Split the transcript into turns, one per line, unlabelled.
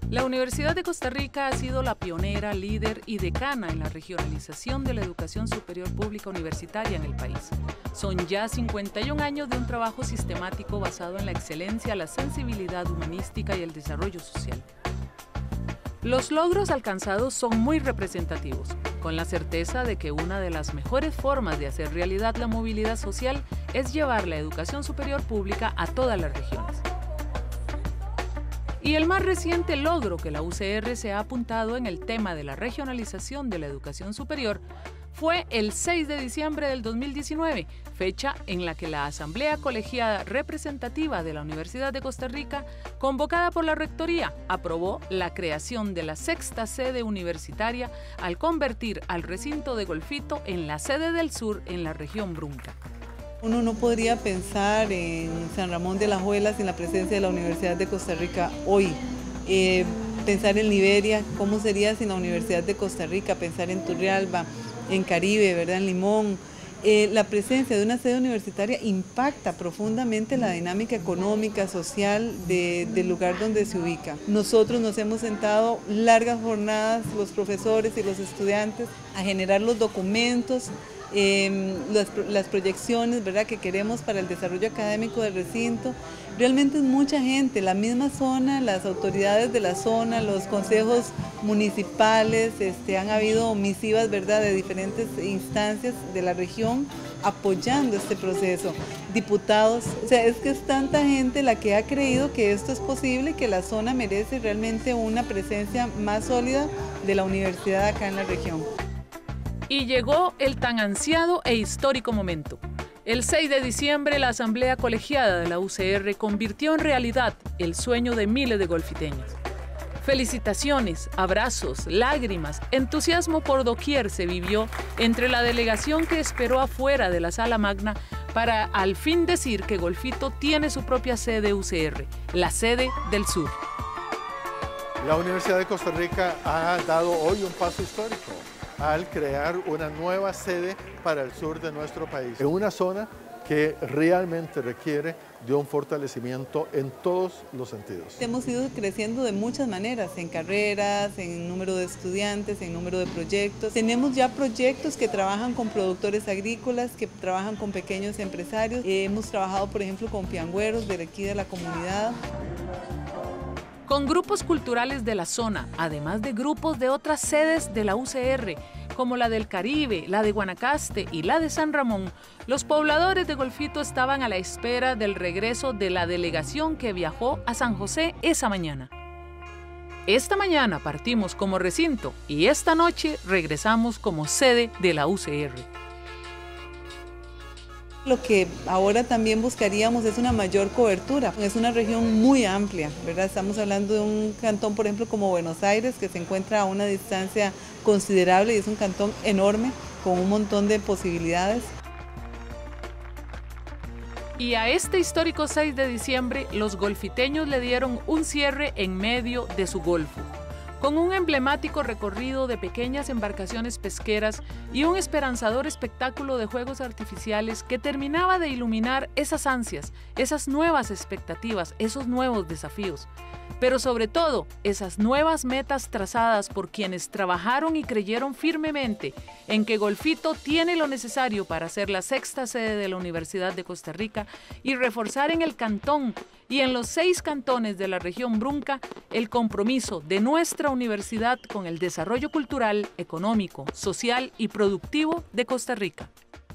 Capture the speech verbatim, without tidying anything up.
La Universidad de Costa Rica ha sido la pionera, líder y decana en la regionalización de la educación superior pública universitaria en el país. Son ya cincuenta y un años de un trabajo sistemático basado en la excelencia, la sensibilidad humanística y el desarrollo social. Los logros alcanzados son muy representativos, con la certeza de que una de las mejores formas de hacer realidad la movilidad social es llevar la educación superior pública a todas las regiones. Y el más reciente logro que la U C R se ha apuntado en el tema de la regionalización de la educación superior fue el seis de diciembre del dos mil diecinueve, fecha en la que la Asamblea Colegiada Representativa de la Universidad de Costa Rica, convocada por la Rectoría, aprobó la creación de la sexta sede universitaria al convertir al recinto de Golfito en la sede del sur en la región Brunca.
Uno no podría pensar en San Ramón de Alajuela sin la presencia de la Universidad de Costa Rica hoy. Eh, pensar en Liberia, ¿cómo sería sin la Universidad de Costa Rica? Pensar en Turrialba, en Caribe, ¿verdad? En Limón. Eh, la presencia de una sede universitaria impacta profundamente la dinámica económica, social de, del lugar donde se ubica. Nosotros nos hemos sentado largas jornadas, los profesores y los estudiantes, a generar los documentos, Eh, las, las proyecciones, ¿verdad?, que queremos para el desarrollo académico del recinto. Realmente es mucha gente, la misma zona, las autoridades de la zona, los consejos municipales, este, han habido misivas, ¿verdad?, de diferentes instancias de la región apoyando este proceso, diputados, o sea, es que es tanta gente la que ha creído que esto es posible, que la zona merece realmente una presencia más sólida de la universidad acá en la región.
Y llegó el tan ansiado e histórico momento. El seis de diciembre, la Asamblea Colegiada de la U C R convirtió en realidad el sueño de miles de golfiteños. Felicitaciones, abrazos, lágrimas, entusiasmo por doquier se vivió entre la delegación que esperó afuera de la Sala Magna para al fin decir que Golfito tiene su propia sede U C R, la sede del sur.
La Universidad de Costa Rica ha dado hoy un paso histórico al crear una nueva sede para el sur de nuestro país, en una zona que realmente requiere de un fortalecimiento en todos los sentidos.
Hemos ido creciendo de muchas maneras, en carreras, en número de estudiantes, en número de proyectos. Tenemos ya proyectos que trabajan con productores agrícolas, que trabajan con pequeños empresarios. Eh, hemos trabajado, por ejemplo, con piangüeros de aquí de la comunidad.
Con grupos culturales de la zona, además de grupos de otras sedes de la U C R, como la del Caribe, la de Guanacaste y la de San Ramón, los pobladores de Golfito estaban a la espera del regreso de la delegación que viajó a San José esa mañana. Esta mañana partimos como recinto y esta noche regresamos como sede de la U C R.
Lo que ahora también buscaríamos es una mayor cobertura. Es una región muy amplia, ¿verdad? Estamos hablando de un cantón, por ejemplo, como Buenos Aires, que se encuentra a una distancia considerable y es un cantón enorme, con un montón de posibilidades.
Y a este histórico seis de diciembre, los golfiteños le dieron un cierre en medio de su golfo, con un emblemático recorrido de pequeñas embarcaciones pesqueras y un esperanzador espectáculo de juegos artificiales que terminaba de iluminar esas ansias, esas nuevas expectativas, esos nuevos desafíos. Pero sobre todo, esas nuevas metas trazadas por quienes trabajaron y creyeron firmemente en que Golfito tiene lo necesario para ser la sexta sede de la Universidad de Costa Rica y reforzar en el cantón y en los seis cantones de la región Brunca el compromiso de nuestra universidad con el desarrollo cultural, económico, social y productivo de Costa Rica.